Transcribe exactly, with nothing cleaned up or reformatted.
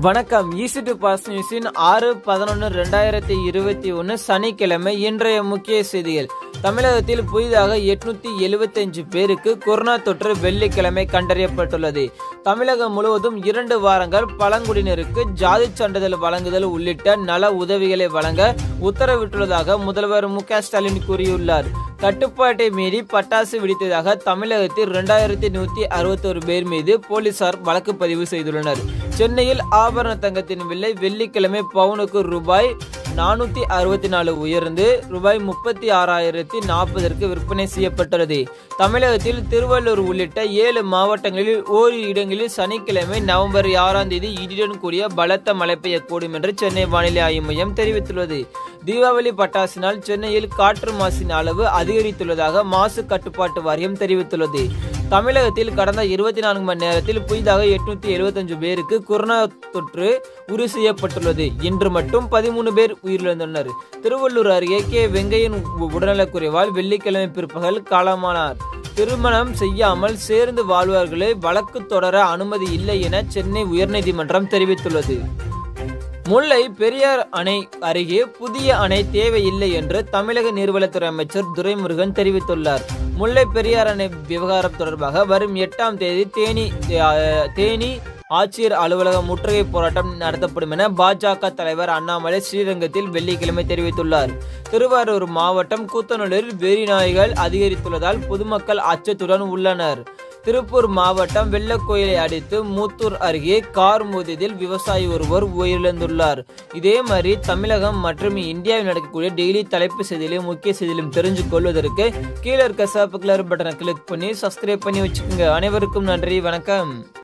வணக்கம். Easy to pass நியூஸின் ஆறு பதினொன்று இரண்டாயிரத்தி இருபத்தி ஒன்று சனிக்கிழமை இன்றைய முக்கிய செய்திகள். தமிழகத்தில் புதிதாக எட்நூத்தி எழுபத்தி அஞ்சு பேருக்கு கொரோனா தொற்று வெள்ளிக்கிழமை கண்டறியப்பட்டுள்ளது. தமிழகம் முழுவதும் இரண்டு வாரங்கள் பழங்குடியினருக்கு ஜாதி சான்றிதழ் வழங்குதல் உள்ளிட்ட நல உதவிகளை வழங்க உத்தரவிட்டுள்ளதாக முதல்வர் மு க ஸ்டாலின் கூறியுள்ளார். கட்டுப்பாட்டை மீறி பட்டாசு வெடித்ததாக தமிழகத்தில் இரண்டாயிரத்தி நூத்தி அறுபத்தி ஒரு பேர் மீது போலீசார் வழக்கு பதிவு செய்துள்ளனர். சென்னையில் ஆபரண தங்கத்தின் விலை வெள்ளிக்கிழமை பவுனுக்கு ரூபாய் நானூத்தி அறுபத்தி நாலு உயர்ந்து ரூபாய் முப்பத்தி ஆறாயிரத்தி நாற்பதற்கு விற்பனை செய்யப்பட்டுள்ளது. தமிழகத்தில் திருவள்ளூர் உள்ளிட்ட ஏழு மாவட்டங்களில் ஓரிரு இடங்களில் சனிக்கிழமை நவம்பர் ஆறாம் தேதி இடியுடன் கூடிய பலத்த மழை பெய்யக்கூடும் என்று சென்னை வானிலை ஆய்வு மையம் தெரிவித்துள்ளது. தீபாவளி பட்டாசினால் சென்னையில் காற்று மாசின் அளவு அதிகரித்துள்ளதாக மாசு கட்டுப்பாட்டு வாரியம் தெரிவித்துள்ளது. தமிழகத்தில் கடந்த இருபத்தி நான்கு மணி நேரத்தில் புதிதாக எட்நூத்தி எழுபத்தி அஞ்சு பேருக்கு கொரோனா தொற்று உறுதி செய்யப்பட்டுள்ளது. இன்று மட்டும் பதிமூணு பேர் உயிரிழந்துள்ளனர். திருவள்ளூர் அருகே கே வெங்கையன் உடல்நலக்குறைவால் வெள்ளிக்கிழமை பிற்பகல் காலமானார். திருமணம் செய்யாமல் சேர்ந்து வாழ்வர்களை வழக்கு தொடர அனுமதி இல்லை என சென்னை உயர்நீதிமன்றம் தெரிவித்துள்ளது. முல்லை பெரியார் அணை அருகே புதிய அணை தேவையில்லை என்று தமிழக நீர்வளத்துறை அமைச்சர் துரைமுருகன் தெரிவித்துள்ளார். முல்லை பெரியார் அணை விவகாரம் தொடர்பாக வரும் எட்டாம் தேதி தேனி தேனி ஆட்சியர் அலுவலக முற்றுகை போராட்டம் நடத்தப்படும் என பாஜக தலைவர் அண்ணாமலை ஸ்ரீரங்கத்தில் வெள்ளிக்கிழமை தெரிவித்துள்ளார். திருவாரூர் மாவட்டம் கூத்தனூரில் வெறி நாய்கள் அதிகரித்துள்ளதால் பொதுமக்கள் அச்சத்துடன் உள்ளனர். திருப்பூர் மாவட்டம் வெள்ளக்கோயிலை அடுத்து மூத்தூர் அருகே கார் மோதியதில் விவசாயி ஒருவர் உயிரிழந்துள்ளார். இதே மாதிரி தமிழகம் மற்றும் இந்தியாவில் நடக்கக்கூடிய டெய்லி தலைப்பு செய்திகளையும் முக்கிய செய்திகளையும் தெரிஞ்சு கொள்வதற்கு கீழே இருக்க சிவப்பு கலர் பட்டனை கிளிக் பண்ணி சப்ஸ்கிரைப் பண்ணி வச்சுக்கோங்க. அனைவருக்கும் நன்றி, வணக்கம்.